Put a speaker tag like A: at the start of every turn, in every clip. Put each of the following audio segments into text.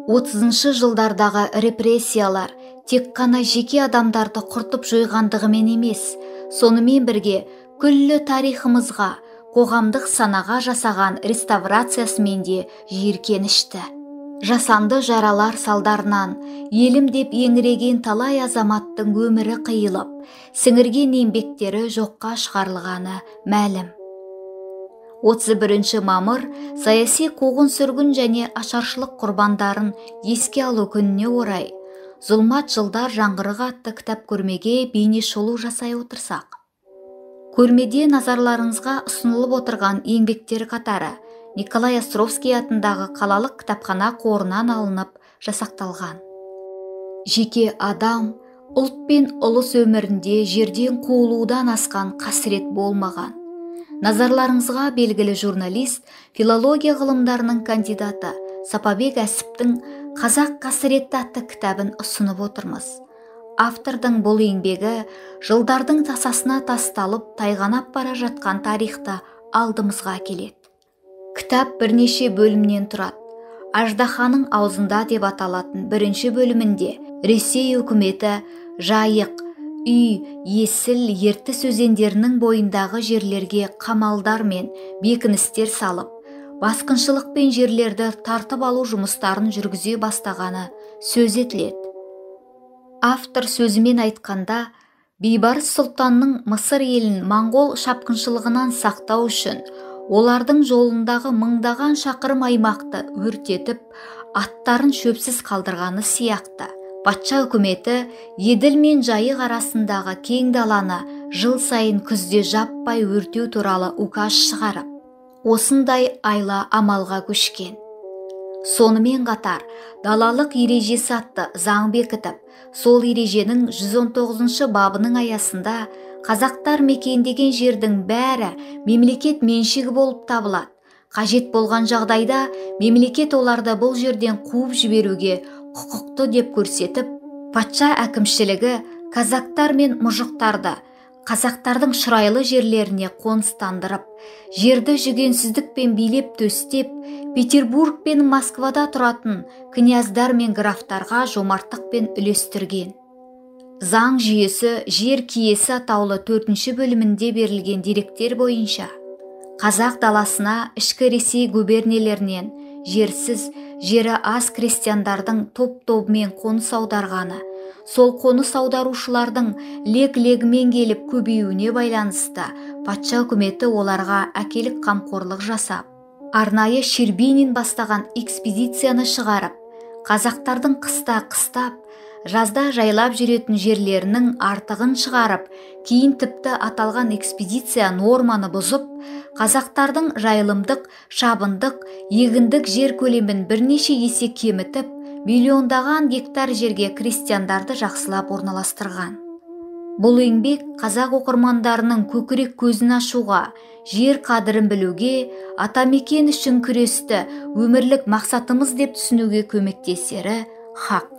A: 30 жылдардағы репрессиялар тек қана жеке адамдарды құртып жойғандығымен емес, сонымен бірге күллі тарихымызға, қоғамдық санаға жасаған реставрациясымен де жиіркенішті. Жасанды жаралар салдарынан елім деп еңіреген талай азаматтың өмірі қиылып, сіңірген еңбектері жоққа шығарылғаны мәлім. 31 мамыр саяси қуғын-сүргін және ашаршылық құрбандарын еске алу күніне орай «Зұлмат жылдар жаңғырығы» атты кітап көрмеге бейне шолу жасай отырсақ. Көрмеде назарларыңызға ұсынылып отырған еңбектер қатары Николай Островский атындағы қалалық кітапхана қорынан алынып жасақталған. Жеке адам, ұлт пен ұлыс өмірінде жерден қуылудан асқан қасірет болмаған. Назарларыңызға белгілі журналист, филология ғылымдарының кандидаты Сапабек Әсіптің «Қазақ қасіретті» атты кітабын ұсынып отырмыз. Автордың бұл еңбегі жылдардың тасасына тасталып тайғанап бара жатқан тарихты алдымызға келеді. Кітап бірнеше бөлімнен тұрады. Аждаханың аузында деп аталатын бірінші бөлімінде Ресей үкіметі жайық, үй, есіл, ертіс өзендерінің бойындағы жерлерге қамалдар мен бекіністер салып, басқыншылық пен жерлерді тартып алу жұмыстарын жүргізе бастағаны сөз етіледі. Автор сөзімен айтқанда, Бейбарыс Сұлтанның Мысыр елін моңғол шапқыншылығынан сақтау үшін олардың жолындағы мыңдаған шақырым аймақты өртетіп, аттарын шөпсіз қалдырғаны сияқты. Патша үкіметі Еділ мен Жайық арасындағы кең даланы жыл сайын күзде жаппай өртеу туралы указ шығарып, осындай айла амалға көшкен. Сонымен қатар далалық ережесі атты заң бекітіп, сол ереженің 119 бабының аясында қазақтар мекендеген жердің бәрі мемлекет меншігі болып табылады. Қажет болған жағдайда мемлекет оларды бұл жерден қуып жіберуге құқықты деп көрсетіп, патша әкімшілігі казактар мен мұжықтарды қазақтардың шұрайлы жерлеріне қоныстандырып, жерді жүгенсіздікпен билеп төстеп, Петербург пен Москвада тұратын князьдар мен графтарға жомарттықпен үлестірген. Заң жүйесі жер киесі атаулы 4-ші бөлімінде берілген деректер бойынша қазақ даласына ішкі Ресей губернияларынан жерсіз, жері аз крестьяндардың топ-тобымен қоныс аударғаны, сол қоныс аударушылардың лек-легімен келіп көбеюіне байланысты патша үкіметі оларға әкелік қамқорлық жасап, арнайы Щербинин бастаған экспедицияны шығарып, қазақтардың қыста қыстап, жазда жайлап жүретін жерлерінің артығын шығарып, кейін тіпті аталған экспедиция норманы бұзып, қазақтардың жайылымдық, шабындық, егіндік жер көлемін бірнеше есе кемітіп, миллиондаған гектар жерге крестьяндарды жақсылап орналастырған. Бұл еңбек қазақ оқырмандарының көкірек көзін ашуға, жер қадірін білуге, атамекен үшін күресті өмірлік мақсатымыз деп түсінуге көмектесері хақ.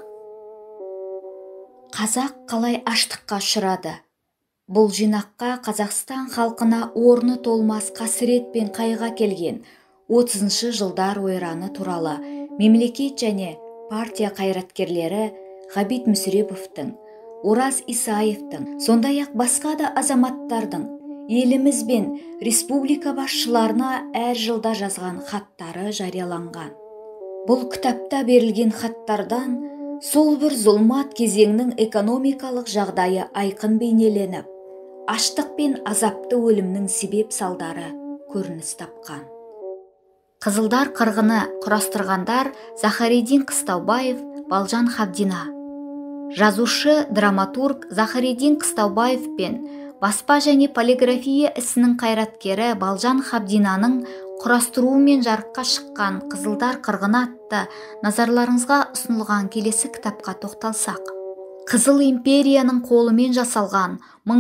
A: Қазақ қалай аштыққа ұшырады? Бұл жинаққа Қазақстан халқына орны толмас қасірет пен қайға келген 30 жылдар ойраны туралы мемлекет және партия қайраткерлері Ғабит Мүсіреповтің, Ораз Исаевтың, сондай-ақ басқа да азаматтардың еліміз бен республика басшыларына әр жылда жазған хаттары жарияланған. Бұл кітапта берілген хаттардан сол бір зұлмат кезеңнің экономикалық жағдайы айқын бейнеленіп, аштық пен азапты өлімнің себеп салдары көрініс тапқан. Қызылдар қырғыны құрастырғандар Захариддин Қыстаубаев, Балжан Хабдина. Жазушы, драматург Захариддин Қыстаубаев пен баспа және полиграфия ісінің қайраткері Балжан Хабдинаның құрастыруымен жарыққа шыққан Қызылдар қырғыны атты назарларыңызға ұсынылған келесі кітапқа тоқталсақ. Қызыл империяның қолымен жасалған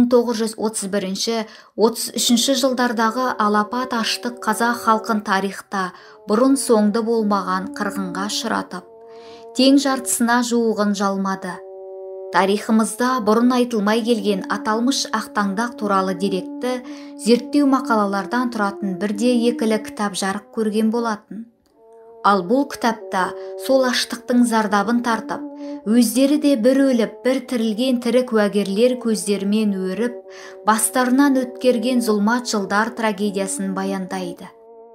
A: 1931-33 жылдардағы алапат аштық қазақ халқын тарихта бұрын соңды болмаған қырғынға ұшыратып, тең жартысына жуығын жалмады. Тарихымызда бұрын айтылмай келген аталмыш ақтаңдақ туралы деректі зерттеу мақалалардан тұратын бірде екілі кітап жарық көрген болатын. Ал бұл кітапта сол аштықтың зардабын тартып, өздері де бір өліп, бір тірілген тірі куәгерлер көздерімен өріп, бастарынан өткерген зұлмат жылдар трагедиясын баяндайды.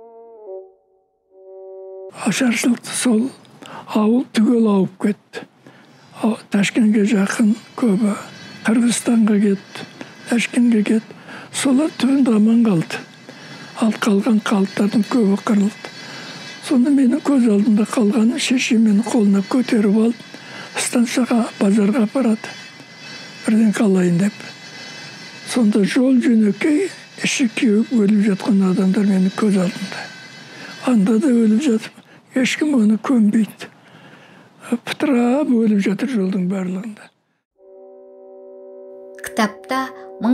B: Ашаршылықты сол ауыл түгел ауып кетті. Ташкентке жақын көбі Қырғызстанға кетті, Ташкентке кетті. Солар түбінде аман қалды. Ал қалған қалыптардың көбі қырылды. Сонда менің көз алдында қалғаны шешем мені қолына көтеріп алып, станцияға, базарға апарады. Бірден қалайын деп. Сонда жол жөнекей, іші кеуіп өліп жатқан адамдар менің көз алдында. Анда да өліп жатып, ешкім оны көнбейді. Пытырап өліп жатыр жолдың барлығында.
A: Кітапта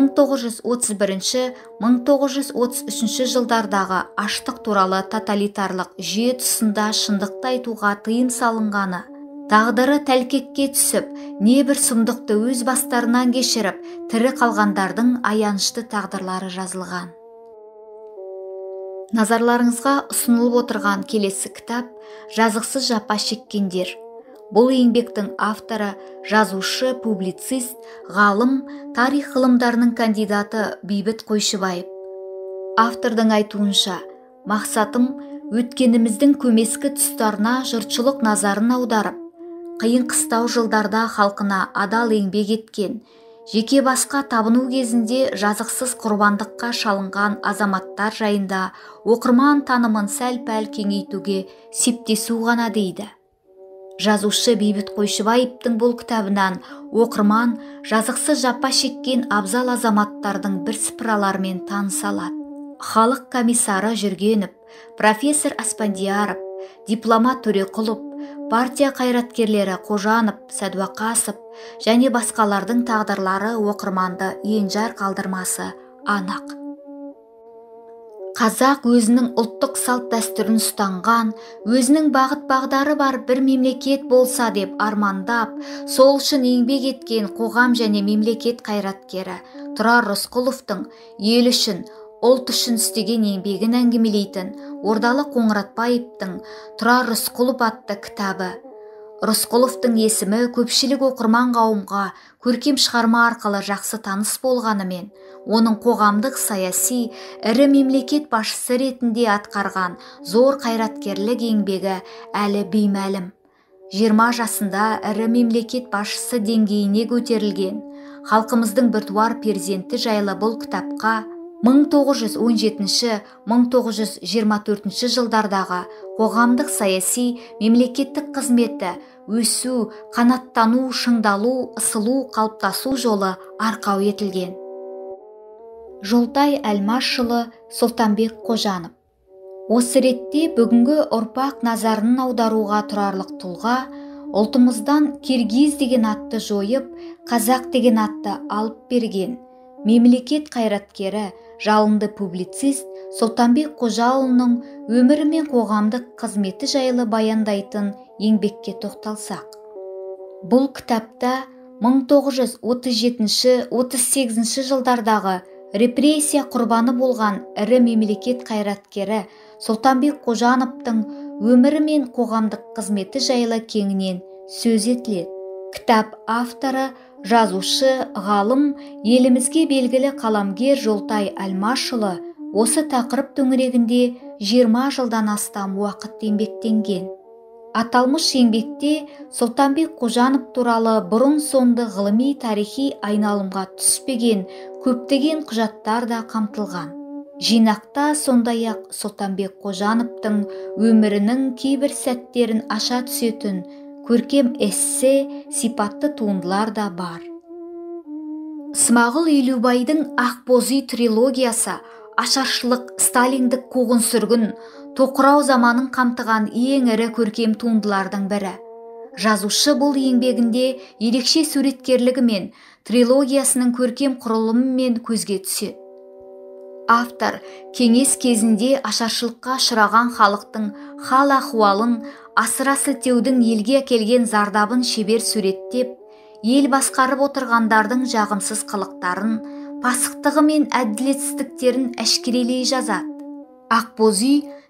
A: 1931-1933 жылдардағы аштық туралы тоталитарлық жүйе тұсында шындықты айтуға тыйым салынғаны, тағдыры тәлкекке түсіп, небір сұмдықты өз бастарынан кешіріп, тірі қалғандардың аянышты тағдырлары жазылған. Назарларыңызға ұсынылып отырған келесі кітап «Жазықсыз жапа шеккендер». Бұл еңбектің авторы, жазушы, публицист, ғалым, тарих ғылымдарының кандидаты Бейбіт Қойшыбаев. Автордың айтуынша, мақсатым өткеніміздің көмескі тұстарына жұртшылық назарын аударып, қиын қыстау жылдарда халқына адал еңбек еткен, жеке басқа табыну кезінде жазықсыз құрбандыққа шалынған азаматтар жайында оқырман танымын сәл-пәл кеңейтуге септесу ғана дейді. Жазушы Бейбіт Қойшыбаевтың бұл кітабынан оқырман жазықсыз жапа шеккен абзал азаматтардың бірсыпыраларымен таныса алады. Халық комиссары Жүргенов, профессор Аспандияров, дипломат Төреқұлов, партия қайраткерлері Қожанов, Сәдуақасов және басқалардың тағдырлары оқырманды енжар қалдырмасы анық. Қазақ өзінің ұлттық салт дәстүрін ұстанған, өзінің бағыт-бағдары бар бір мемлекет болса деп армандап, сол үшін еңбек еткен қоғам және мемлекет қайраткері Тұрар Рысқұловтың ел үшін, ұлт үшін істеген еңбегін әңгімелейтін Ордалы Қоңыратбаевтың Тұрар Рысқұлов атты кітабы. Рысқұловтың есімі көпшілік оқырман қауымға көркем шығарма арқылы жақсы таныс болғанымен, оның қоғамдық саяси ірі мемлекет басшысы ретінде атқарған зор қайраткерлік еңбегі әлі беймәлім. 20 жасында ірі мемлекет басшысы деңгейіне көтерілген халқымыздың біртуар перзенті жайлы бұл кітапқа 1917-1924 жылдардағы қоғамдық саяси мемлекеттік қызметі, өсу, қанаттану, шыңдалу, ысылу, қалыптасу жолы арқау етілген. Жолтай Әлмашұлы, Сұлтанбек Қожанов. Осы ретте бүгінгі ұрпақ назарын аударуға тұрарлық тұлға, ұлтымыздан киргиз деген атты жойып, қазақ деген атты алып берген мемлекет қайраткері, жалынды публицист Сұлтанбек Қожаұлының өмірі мен қоғамдық қызметі жайлы баяндайтын еңбекке тоқталсақ. Бұл кітапта 1937-38 жылдардағы репрессия құрбаны болған ірі мемлекет қайраткері Сұлтанбек Қожановтың өмірі мен қоғамдық қызметі жайлы кеңінен сөз етіледі. Кітап авторы, жазушы, ғалым, елімізге белгілі қаламгер Жолтай Әлмашұлы осы тақырып төңірегінде 20 жылдан астам уақыт еңбектенген. Аталмыш еңбекте Сұлтанбек Қожанов туралы бұрын-соңды ғылыми тарихи айналымға түспеген көптеген құжаттар да қамтылған. Жинақта сондай-ақ Сұлтанбек Қожановтың өмірінің кейбір сәттерін аша түсетін көркем эссе сипатты туындылар да бар. Смағұл Елубайдың Ақбоз үй трилогиясы ашаршылық, сталиндік қуғын-сүргін, тоқырау заманын қамтыған ең ірі көркем туындылардың бірі. Жазушы бұл еңбегінде ерекше суреткерлігімен, трилогиясының көркем құрылымымен көзге түседі. Автор кеңес кезінде ашаршылыққа ұшыраған халықтың хал-ахуалын, асыра сілтеудің елге әкелген зардабын шебер суреттеп, ел басқарып отырғандардың жағымсыз қылықтарын, пасықтығы мен әділетсіздіктерін әшкерелей жазады. Ақбоз үй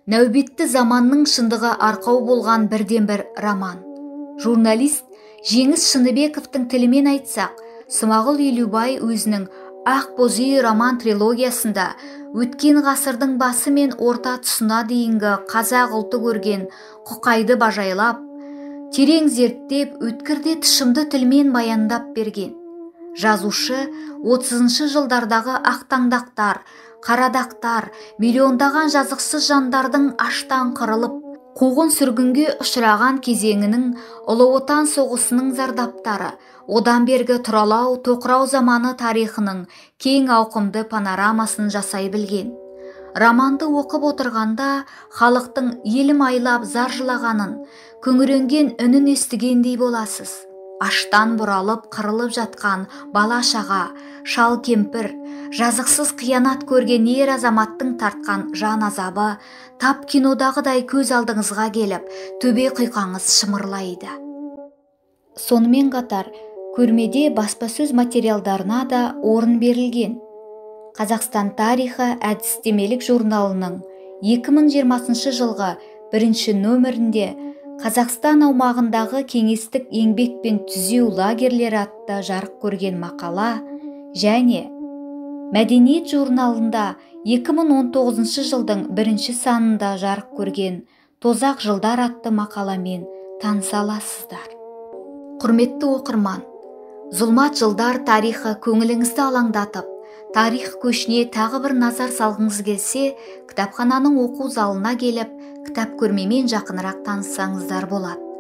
A: нәубетті заманның шындығы арқау болған бірден бір роман. Журналист Жеңіс Шыныбековтың тілімен айтсақ, Смағұл Елубай өзінің Ақ боз үй роман трилогиясында өткен ғасырдың басы мен орта тұсына дейінгі қазақ ұлты көрген құқайды бажайлап, терең зерттеп, өткірде тұшымды тілмен баяндап берген. Жазушы 30-шы жылдардағы ақтаңдақтар, қарадақтар, миллиондаған жазықсыз жандардың аштан қырылып, қуғын сүргінге ұшыраған кезеңінің, Ұлы Отан соғысының зардаптары, одан бергі тұралау, тоқырау заманы тарихының кең ауқымды панорамасын жасай білген. Романды оқып отырғанда халықтың елім айлап зар жылағанын, күңіренген үнін естігендей боласыз. Аштан бұралып қырылып жатқан бала-шаға, шал-кемпір, жазықсыз қиянат көрген ер азаматтың тартқан жан азабы тап кинодағыдай көз алдыңызға келіп, төбе құйқаңыз шымырлайды. Сонымен қатар, көрмеде баспасөз материалдарына да орын берілген. Қазақстан тарихы әдістемелік журналының 2020 жылғы 1 нөмірінде Қазақстан аумағындағы кеңестік еңбек пен түзеу лагерлері атты жарық көрген мақала және Мәдениет журналында 2019 жылдың 1 санында жарық көрген Тозақ жылдар атты мақаламен таныса аласыздар. Құрметті оқырман, зұлмат жылдар тарихы көңіліңізді алаңдатып, тарих көшіне тағы бір назар салғыңыз келсе, кітапхананың оқу залына келіп, кітап көрмемен жақынырақ таныссаңыздар болады.